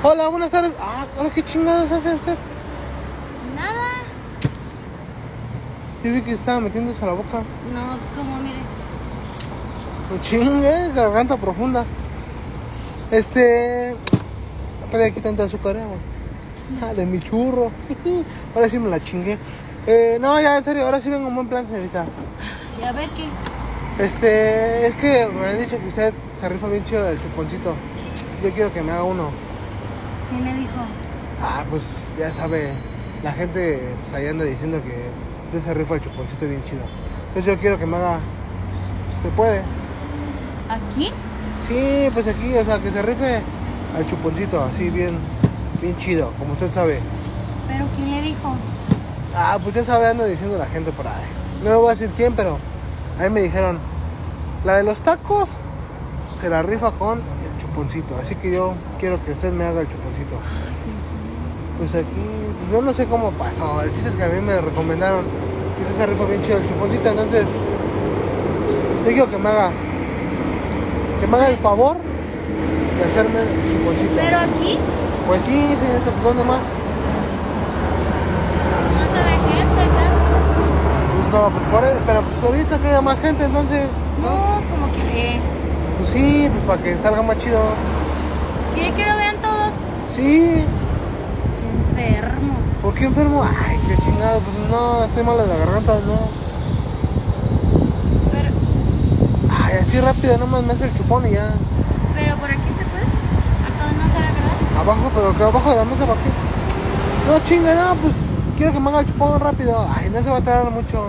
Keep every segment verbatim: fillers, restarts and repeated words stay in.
Hola, buenas tardes. Ah, hola, ¿qué chingados hace usted? Nada. Yo vi que estaba metiéndose a la boca. No, pues como, mire. No chingue, garganta profunda. Este... Trae aquí tanta azúcar, eh, güey. Ah, de mi churro. Ahora sí me la chingué. Eh, no, ya, en serio, ahora sí vengo en buen plan, señorita. Y a ver qué. Este, es que me han dicho que usted se rifa bien chido del chuponcito. Yo quiero que me haga uno. ¿Quién le dijo? Ah, pues ya sabe, la gente pues, ahí anda diciendo que yo se rifa el chuponcito bien chido. Entonces yo quiero que me haga, ¿se puede? ¿Aquí? Sí, pues aquí, o sea, que se rife al chuponcito, así bien, bien chido, como usted sabe. ¿Pero quién le dijo? Ah, pues ya sabe, anda diciendo la gente por ahí. No le voy a decir quién, pero a mí me dijeron, la de los tacos se la rifa con el chuponcito. Así que yo quiero que usted me haga el chuponcito. Pues aquí, pues yo no sé cómo pasó. El chiste es que a mí me recomendaron que usted se rifa bien chido el chuponcito. Entonces, yo quiero que me haga, que me haga el favor de hacerme el chuponcito. ¿Pero aquí? Pues sí, señorita, pues ¿dónde más? No se ve gente, ¿acaso? Pues no, pues por eso, pero pues ahorita que haya más gente, entonces, ¿no? No, como que ve. Pues sí, pues para que salga más chido. ¿Quiere que lo vean todos? Sí. Qué enfermo. ¿Por qué enfermo? Ay, qué chingado, pues no, estoy mal de la garganta, no. Pero, Ay, así rápido, nomás me hace el chupón y ya. pero por aquí se puede. Acá no se ve, ¿verdad? Abajo, pero que abajo de la mesa, ¿para qué? No, chinga, no, pues quiero que me haga el chupón rápido. Ay, no se va a tardar mucho.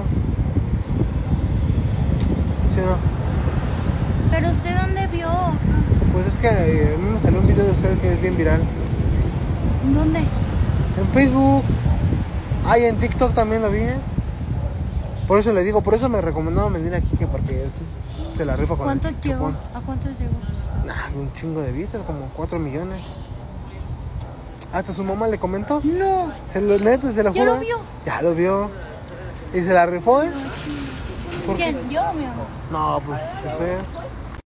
¿Sí o no? ¿Pero usted dónde vio? Pues es que eh, a mí me salió un video de ustedes que es bien viral. ¿Dónde? En Facebook. Ay, en TikTok también lo vi, ¿eh? Por eso le digo, por eso me recomendaron venir aquí, que porque se la rifa con ¿Cuánto el llegó? chupón. ¿A cuánto llegó? Nah, un chingo de vistas, como cuatro millones. Hasta su mamá le comentó. No. Se lo neta, se lo ¿Ya juro. lo vio? Ya lo vio. Y se la rifó, ¿eh? ¿Por ¿Quién? qué? ¿Yo o mi mamá? No, pues usted.